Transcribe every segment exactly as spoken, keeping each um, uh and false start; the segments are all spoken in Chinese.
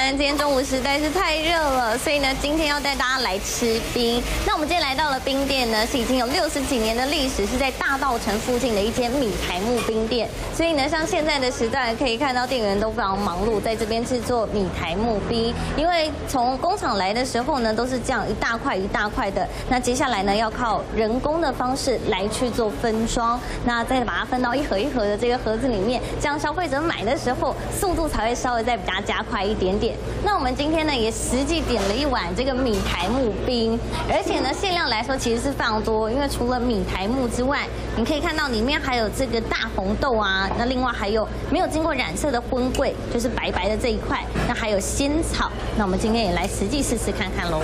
们，今天中午实在是太热了，所以呢，今天要带大家来吃冰。那我们今天来到了冰店呢，是已经有六十几年的历史，是在大稻埕附近的一间米台木冰店。所以呢，像现在的时代，可以看到店员都非常忙碌，在这边制作米台木冰。因为从工厂来的时候呢，都是这样一大块一大块的。那接下来呢，要靠人工的方式来去做分装，那再把它分到一盒一盒的这个盒子里面，这样消费者买的时候速度才会稍微再比较加快一点点。那我们今天呢也实际点了一碗这个米台木冰，而且呢限量来说其实是非常多，因为除了米台木之外，你可以看到里面还有这个大红豆啊，那另外还有没有经过染色的荤桂，就是白白的这一块，那还有仙草。那我们今天也来实际试试看看喽。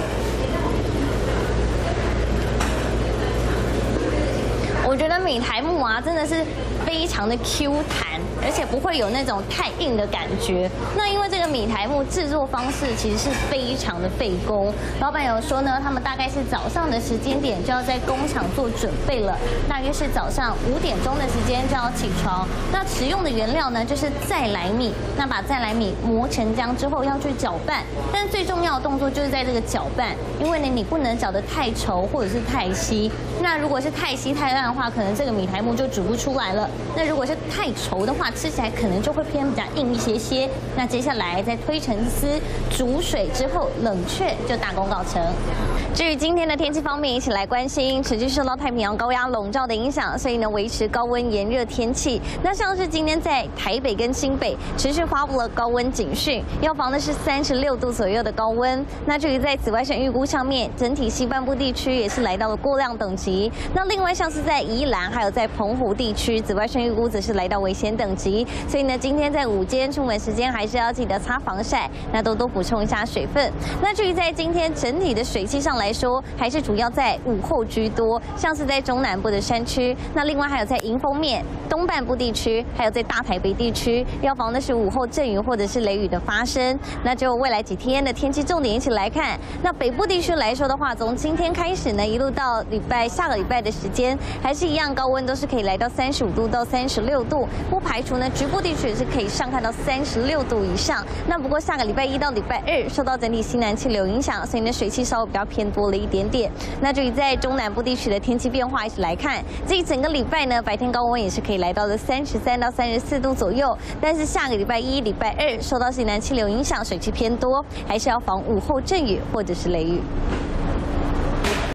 我觉得米台木啊，真的是非常的 Q 弹，而且不会有那种太硬的感觉。那因为这个米台木制作方式其实是非常的费工，老板有说呢，他们大概是早上的时间点就要在工厂做准备了，大约是早上五点钟的时间就要起床。那使用的原料呢，就是再来米。那把再来米磨成浆之后要去搅拌，但最重要的动作就是在这个搅拌，因为呢你不能搅得太稠或者是太稀。那如果是太稀太烂的话，可能这个米台木就煮不出来了。那如果是太稠的话，吃起来可能就会偏比较硬一些些。那接下来再推成丝，煮水之后冷却就大功告成。至于今天的天气方面，一起来关心，持续受到太平洋高压笼罩的影响，所以呢维持高温炎热天气。那像是今天在台北跟新北持续发布了高温警讯，要防的是三十六度左右的高温。那至于在紫外线预估上面，整体西半部地区也是来到了过量等级。那另外像是在宜兰还有在澎湖地区，紫外线预估则是来到危险等级。所以呢，今天在午间出门时间还是要记得擦防晒，那多多补充一下水分。那至于在今天整体的水汽上来说，还是主要在午后居多，像是在中南部的山区，那另外还有在迎风面、东半部地区，还有在大台北地区，要防的是午后阵雨或者是雷雨的发生。那就未来几天的天气重点一起来看。那北部地区来说的话，从今天开始呢，一路到礼拜下个礼拜的时间，还是一样高温都是可以来到三十五度到三十六度，不排除呢局部地区也是可以上看到三十六度以上。那不过下个礼拜一到礼拜二受到整体西南气流影响，所以呢水汽稍微比较偏多了一点点。那至于在中南部地区的天气变化一起来看，这一整个礼拜呢白天高温也是可以来到了三十三到三十四度左右，但是下个礼拜一、礼拜二受到西南气流影响，水汽偏多，还是要防午后阵雨或者是雷雨。